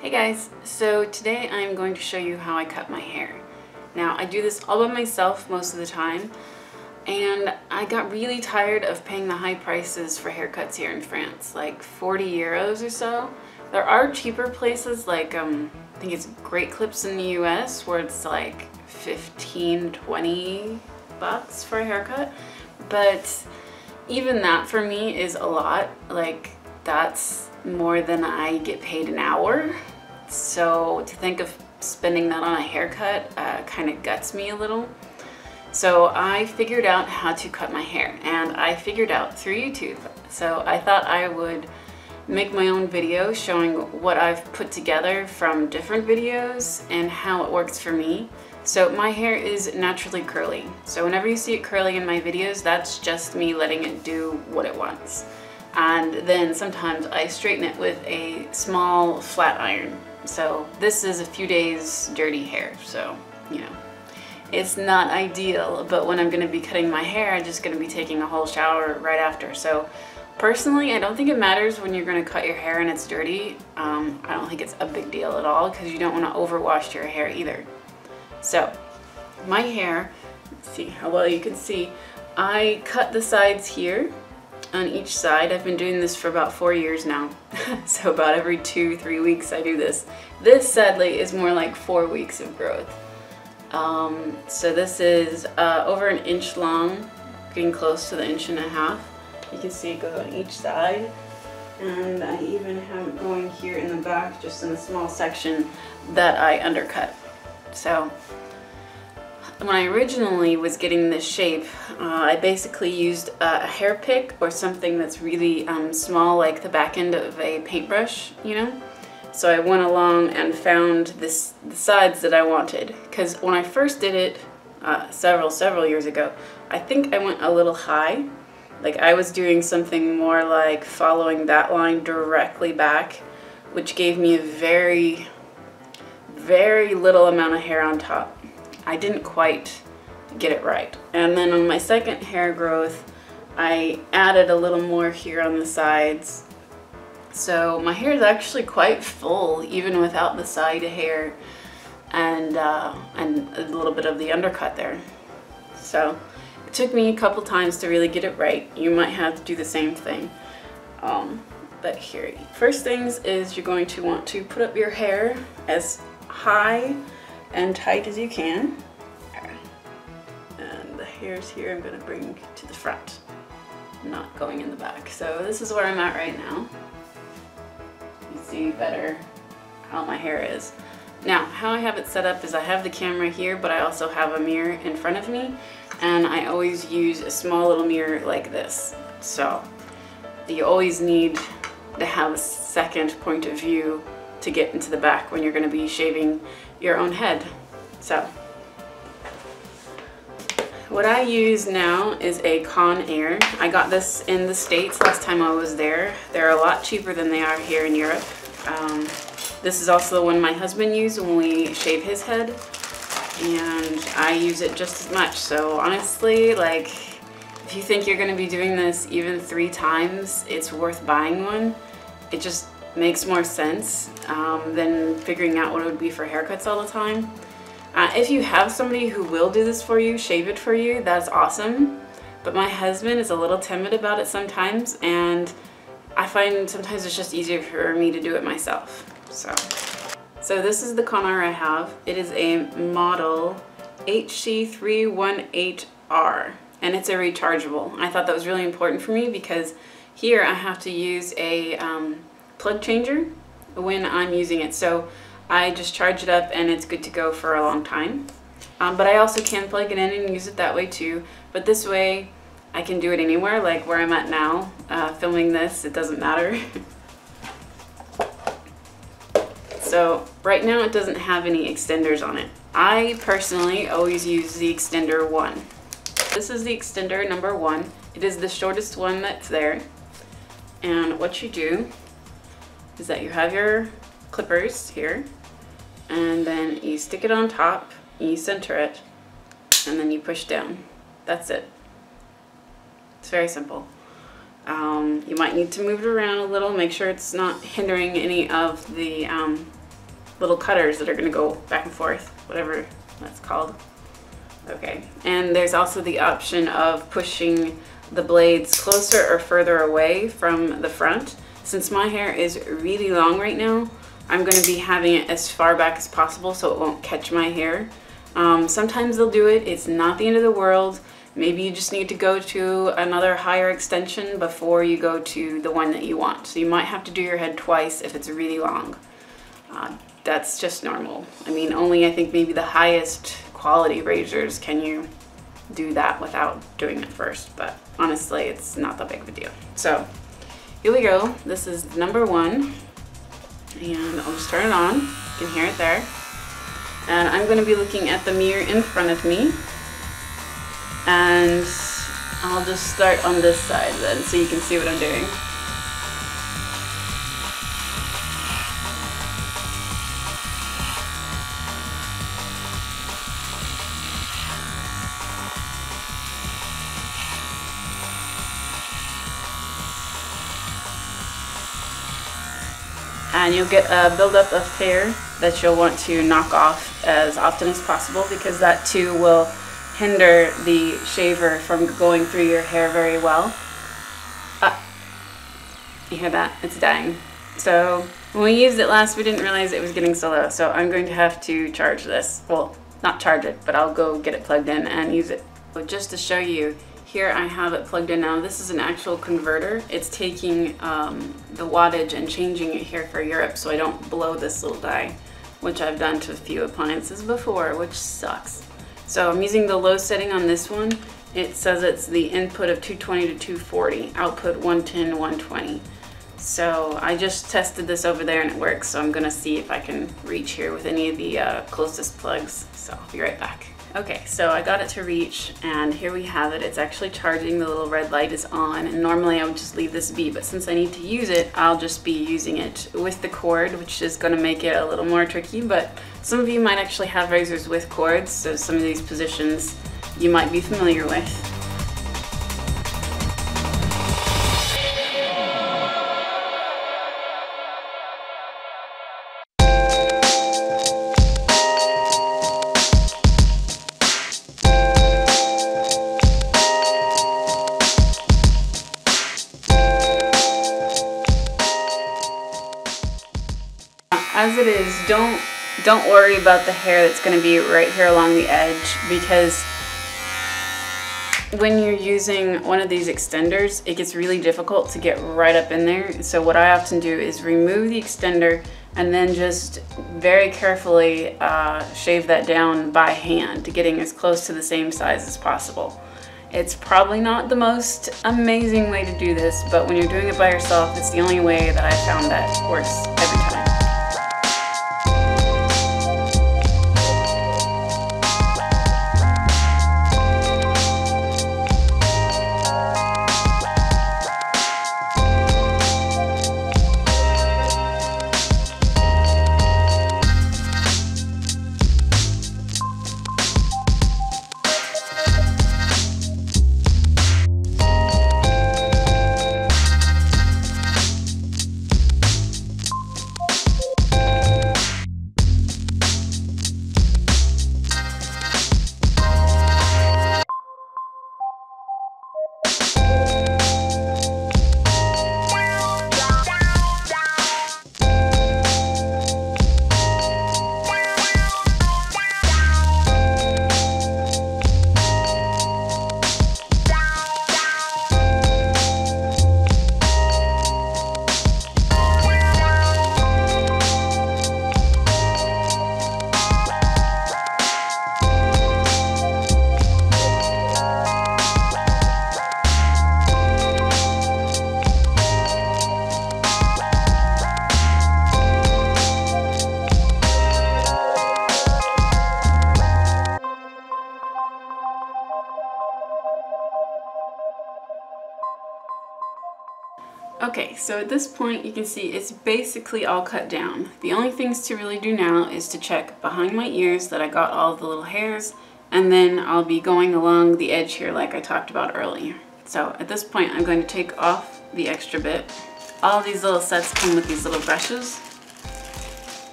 Hey guys, so today I'm going to show you how I cut my hair. Now I do this all by myself most of the time, and I got really tired of paying the high prices for haircuts here in France, like 40 euros or so. There are cheaper places like I think it's Great Clips in the US where it's like 15, 20 bucks for a haircut, but even that for me is a lot. Like that's more than I get paid an hour. So to think of spending that on a haircut kind of guts me a little. So I figured out how to cut my hair, and I figured out through YouTube. So I thought I would make my own video showing what I've put together from different videos and how it works for me. So my hair is naturally curly. So whenever you see it curly in my videos, that's just me letting it do what it wants. And then sometimes I straighten it with a small flat iron. So this is a few days dirty hair, so you know, it's not ideal, but when I'm going to be cutting my hair, I'm just going to be taking a whole shower right after. So personally, I don't think it matters when you're going to cut your hair and it's dirty. I don't think it's a big deal at all because you don't want to overwash your hair either. So my hair, let's see how well you can see, I cut the sides here on each side. I've been doing this for about 4 years now. So about every 2-3 weeks I do this. This sadly is more like 4 weeks of growth. So this is over an inch long, getting close to the 1.5 inches. You can see it goes on each side. And I even have it going here in the back, just in a small section that I undercut. So when I originally was getting this shape, I basically used a hair pick or something that's really small, like the back end of a paintbrush, you know? So I went along and found the sides that I wanted. Because when I first did it several years ago, I think I went a little high. Like I was doing something more like following that line directly back, which gave me a very little amount of hair on top. I didn't quite get it right. And then on my second hair growth, I added a little more here on the sides. So my hair is actually quite full even without the side hair and a little bit of the undercut there. So it took me a couple times to really get it right. You might have to do the same thing. But here, first things is you're going to want to put up your hair as high and tight as you can. And the hairs here I'm going to bring to the front, not going in the back. So this is where I'm at right now. You see better how my hair is. Now, how I have it set up is I have the camera here, but I also have a mirror in front of me, and I always use a small little mirror like this. So you always need to have a second point of view to get into the back when you're going to be shaving your own head. So what I use now is a Conair. I got this in the States last time I was there. They're a lot cheaper than they are here in Europe. This is also the one my husband used when we shave his head, and I use it just as much. So honestly, like, if you think you're going to be doing this even 3 times, it's worth buying one. It just makes more sense than figuring out what it would be for haircuts all the time. If you have somebody who will do this for you, shave it for you, that's awesome. But my husband is a little timid about it sometimes, and I find sometimes it's just easier for me to do it myself. So this is the Conair I have. It is a model HC318R, and it's a rechargeable. I thought that was really important for me because here I have to use a plug changer when I'm using it. So I just charge it up and it's good to go for a long time. But I also can plug it in and use it that way too. But this way I can do it anywhere, like where I'm at now, filming this, it doesn't matter. So right now it doesn't have any extenders on it. I personally always use the extender 1. This is the extender number 1. It is the shortest one that's there. And what you do is that you have your clippers here, and then you stick it on top, you center it, and then you push down. That's it. It's very simple. You might need to move it around a little, make sure it's not hindering any of the little cutters that are gonna go back and forth, whatever that's called. Okay, and there's also the option of pushing the blades closer or further away from the front. Since my hair is really long right now, I'm going to be having it as far back as possible so it won't catch my hair. Sometimes they'll do it. It's not the end of the world. Maybe you just need to go to another higher extension before you go to the one that you want. So you might have to do your head twice if it's really long. That's just normal. I mean, only I think maybe the highest quality razors can you do that without doing it first, but honestly it's not that big of a deal. So here we go. This is number 1, and I'll just turn it on. You can hear it there. And I'm going to be looking at the mirror in front of me, and I'll just start on this side then so you can see what I'm doing. And you'll get a buildup of hair that you'll want to knock off as often as possible, because that too will hinder the shaver from going through your hair very well. You hear that? It's dying. So when we used it last, we didn't realize it was getting so low. So I'm going to have to charge this. Well, not charge it, but I'll go get it plugged in and use it. But just to show you, here I have it plugged in now. This is an actual converter. It's taking the wattage and changing it here for Europe so I don't blow this little die, which I've done to a few appliances before, which sucks. So I'm using the low setting on this one. It says it's the input of 220 to 240, output 110, 120. So I just tested this over there and it works, so I'm gonna see if I can reach here with any of the closest plugs. So I'll be right back. Okay, so I got it to reach, and here we have it. It's actually charging. The little red light is on, and normally I would just leave this be, but since I need to use it, I'll just be using it with the cord, which is going to make it a little more tricky, but some of you might actually have razors with cords, so some of these positions you might be familiar with. As it is, don't worry about the hair that's going to be right here along the edge, because when you're using one of these extenders, it gets really difficult to get right up in there. So what I often do is remove the extender and then just very carefully shave that down by hand, getting as close to the same size as possible. It's probably not the most amazing way to do this, but when you're doing it by yourself, it's the only way that I found that works every time. Okay, so at this point you can see it's basically all cut down. The only things to really do now is to check behind my ears that I got all the little hairs, and then I'll be going along the edge here like I talked about earlier. So at this point I'm going to take off the extra bit. All of these little sets come with these little brushes.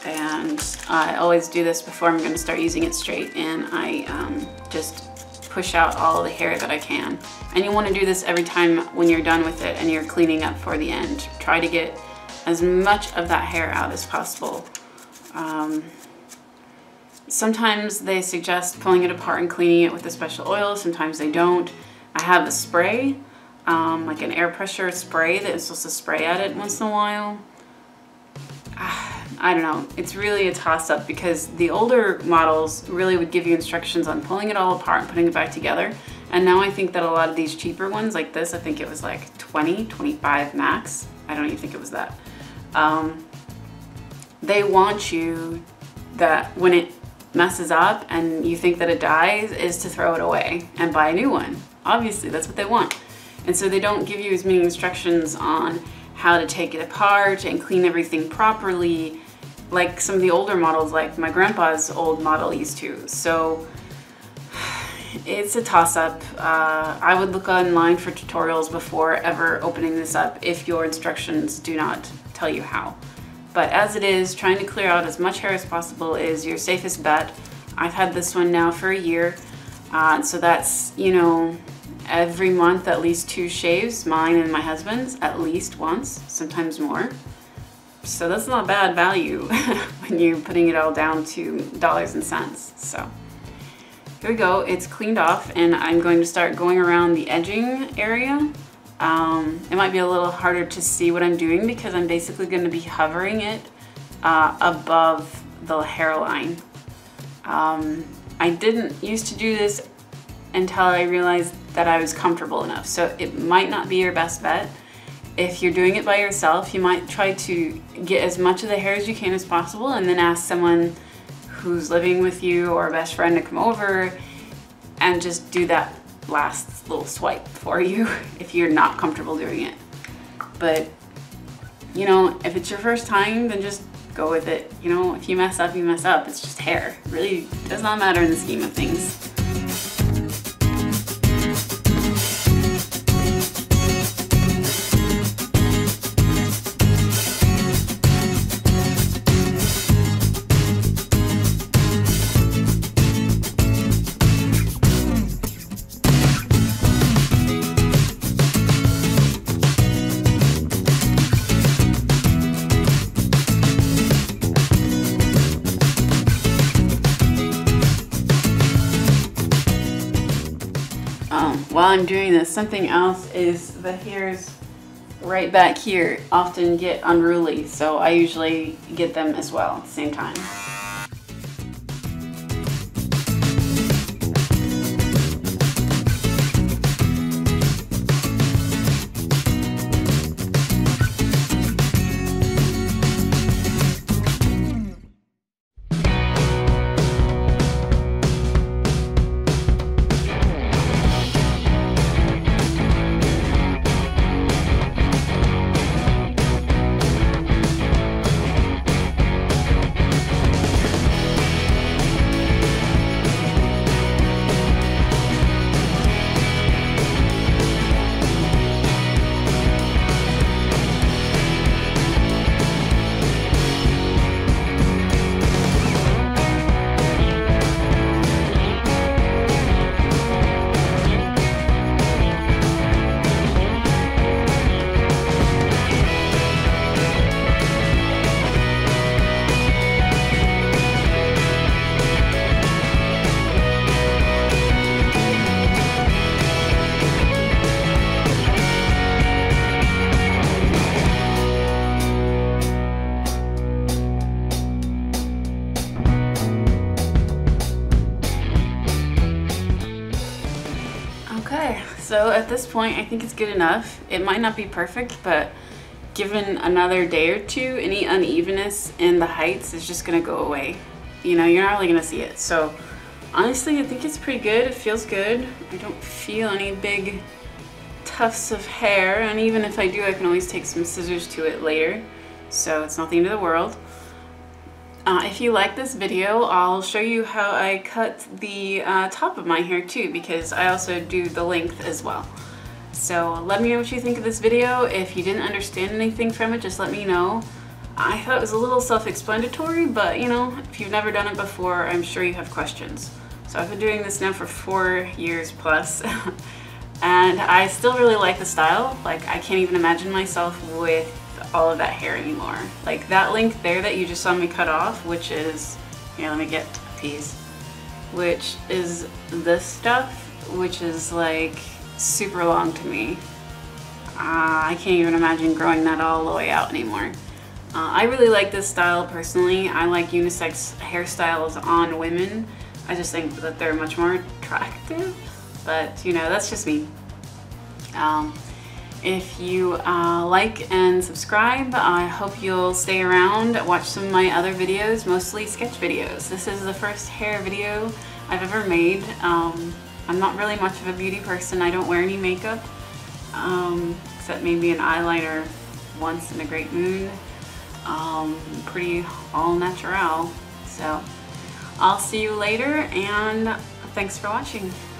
And I always do this before I'm going to start using it straight, and I just push out all the hair that I can. And you want to do this every time when you're done with it and you're cleaning up for the end. Try to get as much of that hair out as possible. Sometimes they suggest pulling it apart and cleaning it with a special oil. Sometimes they don't. I have a spray, like an air pressure spray that is supposed to spray at it once in a while. I don't know. It's really a toss-up because the older models really would give you instructions on pulling it all apart and putting it back together. And now I think that a lot of these cheaper ones like this, I think it was like 20, 25 max. I don't even think it was that. They want you that when it messes up and you think that it dies is to throw it away and buy a new one. Obviously, that's what they want. And so they don't give you as many instructions on how to take it apart and clean everything properly like some of the older models, like my grandpa's old model used to. So it's a toss-up. I would look online for tutorials before ever opening this up if your instructions do not tell you how. But as it is, trying to clear out as much hair as possible is your safest bet. I've had this one now for a year, so that's, you know, every month at least 2 shaves, mine and my husband's, at least once, sometimes more. So that's not bad value when you're putting it all down to dollars and cents. So here we go, it's cleaned off, and I'm going to start going around the edging area. It might be a little harder to see what I'm doing because I'm basically going to be hovering it above the hairline. I didn't used to do this until I realized that I was comfortable enough. So it might not be your best bet. If you're doing it by yourself, you might try to get as much of the hair as you can as possible and then ask someone who's living with you or a best friend to come over and just do that last little swipe for you if you're not comfortable doing it. But, you know, if it's your first time, then just go with it. You know, if you mess up, you mess up. It's just hair. It really does not matter in the scheme of things. While I'm doing this, something else is the hairs right back here often get unruly, so I usually get them as well at the same time. So at this point, I think it's good enough. It might not be perfect, but given another day or two, any unevenness in the heights is just gonna go away. You know, you're not really gonna see it. So honestly, I think it's pretty good. It feels good. I don't feel any big tufts of hair, and even if I do, I can always take some scissors to it later. So it's not the end of the world. If you like this video, I'll show you how I cut the top of my hair too, because I also do the length as well. So let me know what you think of this video. If you didn't understand anything from it, just let me know. I thought it was a little self-explanatory, but you know, if you've never done it before, I'm sure you have questions. So I've been doing this now for 4 years plus, and I still really like the style. Like, I can't even imagine myself with all of that hair anymore. Like that length there that you just saw me cut off, which is, here, let me get a piece, which is this stuff, which is like super long to me. I can't even imagine growing that all the way out anymore. I really like this style personally. I like unisex hairstyles on women. I just think that they're much more attractive, but you know, that's just me. If you like and subscribe, I hope you'll stay around, watch some of my other videos, mostly sketch videos. This is the first hair video I've ever made. I'm not really much of a beauty person. I don't wear any makeup, except maybe an eyeliner once in a great mood. Pretty all natural. So I'll see you later, and thanks for watching.